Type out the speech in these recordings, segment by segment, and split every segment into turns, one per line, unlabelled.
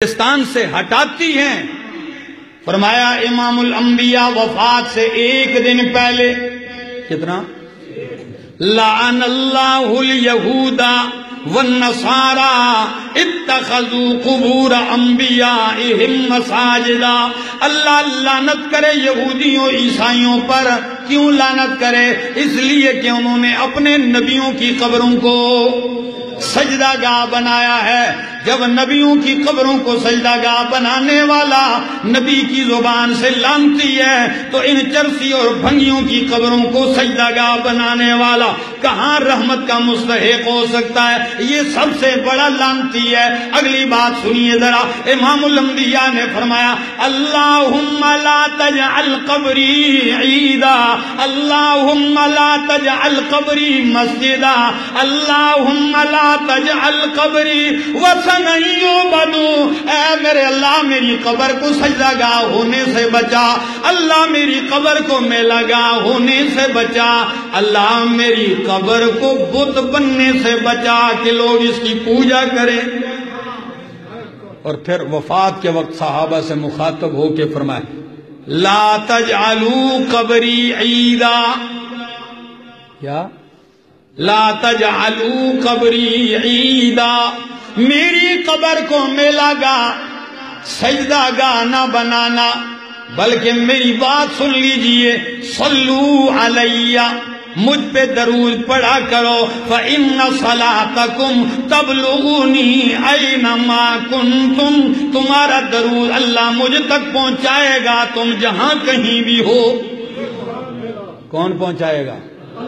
پاکستان سے ہٹاتی ہیں. فرمایا امام الانبیاء وفات سے ایک دن پہلے کتنا لعن اللہ الیہود والنصارى اتخذوا قبور انبیائہم مساجدا. اللہ لعنت کرے یہودیوں عیسائیوں پر. کیوں لعنت کرے؟ اس لیے کہ انہوں نے اپنے نبیوں کی قبروں کو سجدہ گاہ بنایا ہے. جب نبیوں کی قبروں کو سجدہ گاہ بنانے والا نبی کی زبان سے لانتی ہے تو ان چرسی اور بھنگیوں کی قبروں کو سجدہ گاہ بنانے والا کہاں رحمت کا مستحق ہو سکتا ہے؟ یہ سب سے بڑا لانتی ہے. اگلی بات سنیے ذرا. امام الانبیاء نے فرمایا اللہم لا تجعل قبری عیدا، اللہم لا تجعل قبری مسجدا، اللہم لا تجعل قبری وسن یعبد. اے میرے اللہ میری قبر کو سجدہ گاہ ہونے سے بچا. اللہ میری قبر کو میلہ گاہ ہونے سے بچا. اللہ میری قبر کو بت بننے سے بچا کہ لوگ اس کی پوجا کریں. اور پھر وفات کے وقت صحابہ سے مخاطب ہو کے فرمائے لا تجعلوا قبری عیدا. کیا؟ لا تجعلوا قبری عیدا. میری قبر کو میلہ گاہ سجدہ گاہ نہ بنانا، بلکہ میری بات سن لیجئے. صلو علیہ، مجھ پہ درود پڑھا کرو. فَإِنَّ صَلَاتَكُمْ تَبْلُغُنِي أَيْنَمَا كُنْتُمْ. تمہارا درود اللہ مجھ تک پہنچائے گا تم جہاں کہیں بھی ہو. کون پہنچائے گا؟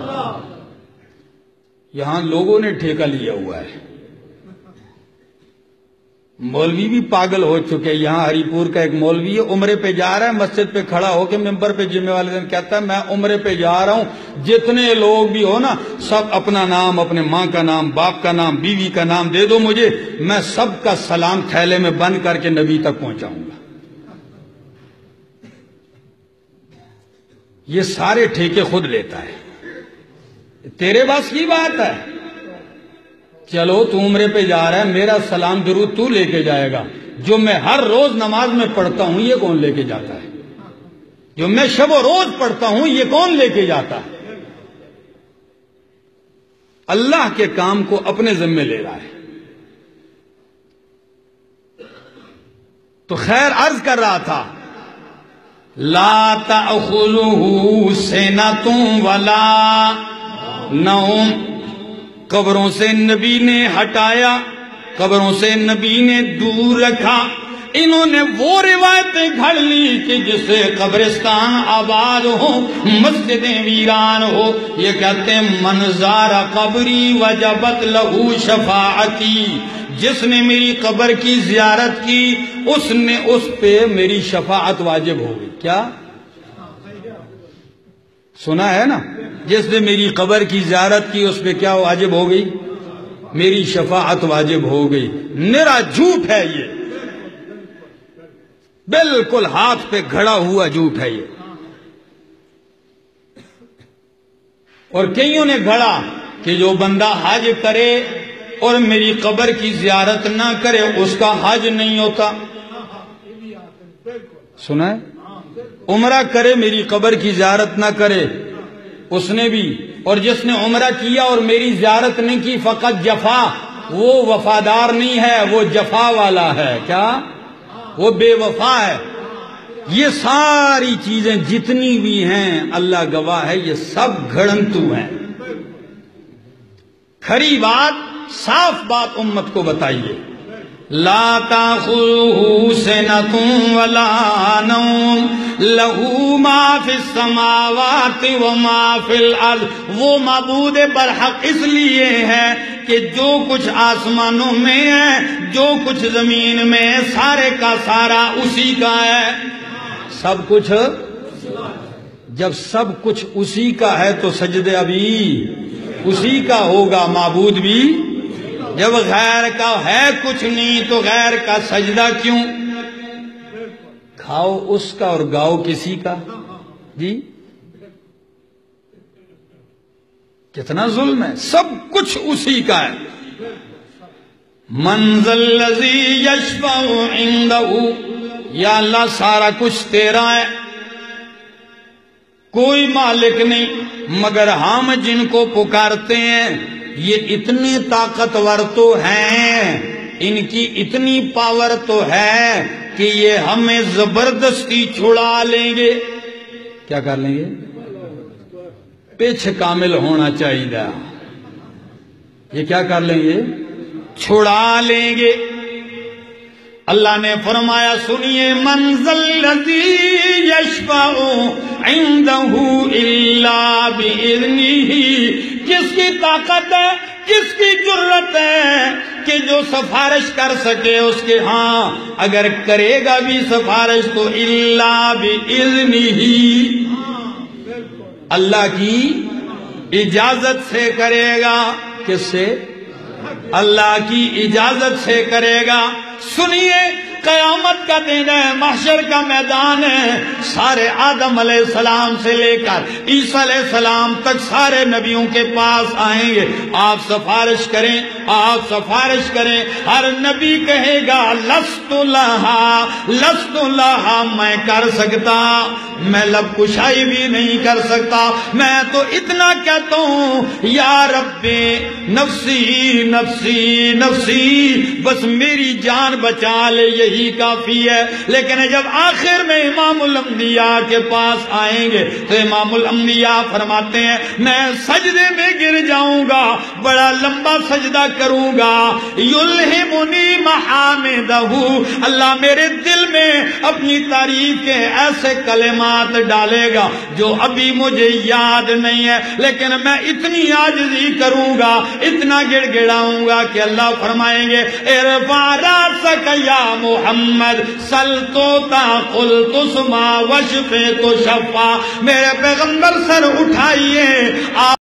یہاں لوگوں نے ٹھیکہ لیا ہوا ہے. مولوی بھی پاگل ہو چکے. یہاں ہری پور کا ایک مولوی ہے، عمرے پہ جا رہا ہے، مسجد پہ کھڑا ہو کے ممبر پہ جمعے والے دن کہتا ہے میں عمرے پہ جا رہا ہوں، جتنے لوگ بھی ہو نا سب اپنا نام، اپنے ماں کا نام، باپ کا نام، بیوی کا نام دے دو مجھے، میں سب کا سلام تھیلے میں بند کر کے نبی تک پہنچاؤں گا. یہ سارے ٹھیکے خود لیتا ہے. تیرے بس کی بات ہے. چلو تو عمرے پہ جا رہا ہے، میرا سلام درود تو لے کے جائے گا. جو میں ہر روز نماز میں پڑھتا ہوں یہ کون لے کے جاتا ہے؟ جو میں شب و روز پڑھتا ہوں یہ کون لے کے جاتا ہے؟ اللہ کے کام کو اپنے ذمے لے رہا ہے. تو خیر عرض کر رہا تھا لا تأخذہ سنۃ ولا نوم. قبروں سے نبی نے ہٹایا، قبروں سے نبی نے دور رکھا. انہوں نے وہ روایتیں گھڑ لی کہ جس سے قبرستان آباد ہو، مسجدیں ویران ہو. یہ کہتے ہیں من زار قبری وجبت لہو شفاعتی. جس نے میری قبر کی زیارت کی اس پہ میری شفاعت واجب ہوگی. کیا سنا ہے نا؟ جس نے میری قبر کی زیارت کی اس پہ کیا واجب ہو گئی؟ میری شفاعت واجب ہو گئی. نرا جھوٹ ہے یہ، بالکل ہاتھ پہ گھڑا ہوا جھوٹ ہے یہ. اور کئیوں نے گھڑا کہ جو بندہ حج کرے اور میری قبر کی زیارت نہ کرے اس کا حج نہیں ہوتا. سنا ہے؟ عمرہ کرے میری قبر کی زیارت نہ کرے اس نے بھی، اور جس نے عمرہ کیا اور میری زیارت نہیں کی فقط جفا. وہ وفادار نہیں ہے، وہ جفا والا ہے. کیا؟ وہ بے وفا ہے. یہ ساری چیزیں جتنی بھی ہیں اللہ گواہ ہے یہ سب گھڑنتو ہیں. کھری بات، صاف بات امت کو بتائیے. لا تأخذہ سنۃ ولا نوم لہو ما فی السماوات وما فی الارض. وہ معبود برحق اس لیے ہے کہ جو کچھ آسمانوں میں ہے، جو کچھ زمین میں ہے، سارے کا سارا اسی کا ہے. سب کچھ جب سب کچھ اسی کا ہے تو سجدہ بھی اسی کا ہوگا، معبود بھی. جب غیر کا ہے کچھ نہیں تو غیر کا سجدہ کیوں؟ کھاؤ اس کا اور گاؤ کسی کا. جی کتنا ظلم ہے. سب کچھ اسی کا ہے. من ذا الذی یشفع عندہ، یا اللہ سارا کچھ تیرا ہے، کوئی مالک نہیں، مگر ہم جن کو پکارتے ہیں یہ اتنے طاقتور تو ہیں، ان کی اتنی پاور تو ہے کہ یہ ہمیں زبردستی چھڑا لیں گے۔ کیا کر لیں گے؟ پیچھے کامل ہونا چاہیے، یہ کیا کر لیں گے؟ چھڑا لیں گے۔ اللہ نے فرمایا سنیے، من ذا الذی یشفع عندہ الا باذنہ، کس کی طاقت ہے، کس کی جرت ہے کہ جو سفارش کر سکے اس کے ہاں، اگر کرے گا بھی سفارش تو الا باذنہ، اللہ کی اجازت سے کرے گا۔ کس سے؟ اللہ کی اجازت سے کرے گا۔ سنیے، قیامت کا دن ہے، محشر کا میدان ہے، سارے آدم علیہ السلام سے لے کر عیسیٰ علیہ السلام تک سارے نبیوں کے پاس آئیں گے، آپ سفارش کریں، آپ سفارش کریں۔ ہر نبی کہے گا لست لہا، لست لہا، میں کر سکتا، میں لب کشائی بھی نہیں کر سکتا، میں تو اتنا کہتا ہوں یا رب نفسی نفسی نفسی، بس میری جان بچا لے، یہی کافی ہے۔ لیکن جب آخر میں امام الانبیاء کے پاس آئیں گے تو امام الانبیاء فرماتے ہیں میں سجدے میں گر جاؤں گا، بڑا لمبا سجدہ کروں گا، یلہمنی محامدہ، اللہ میرے دل میں اپنی تعریف کے ایسے کلمات ڈالے گا جو ابھی مجھے یاد نہیں ہے، لیکن میں اتنی عاجزی کروں گا، اتنا گڑ گڑاؤں گا کہ اللہ فرمائیں گے ارفع راسک یا محمد سل توتا قل تسما وشفے تو شفا، میرے پیغمبر سر اٹھائیے،